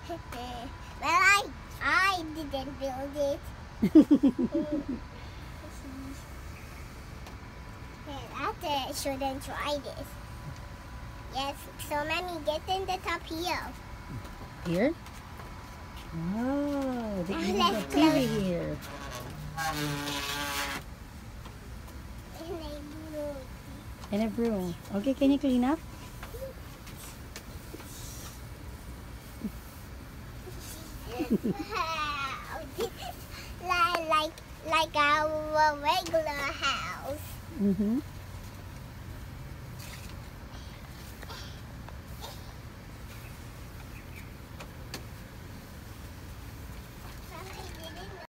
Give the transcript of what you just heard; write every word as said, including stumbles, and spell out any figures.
Well, I I didn't build it. I shouldn't try this. Yes, so mommy, get in the top here. Here? Oh, they even Let's got T V close. here. And I blew. And a broom. Okay, can you clean up? Wow. like like like our regular house. Mm-hmm.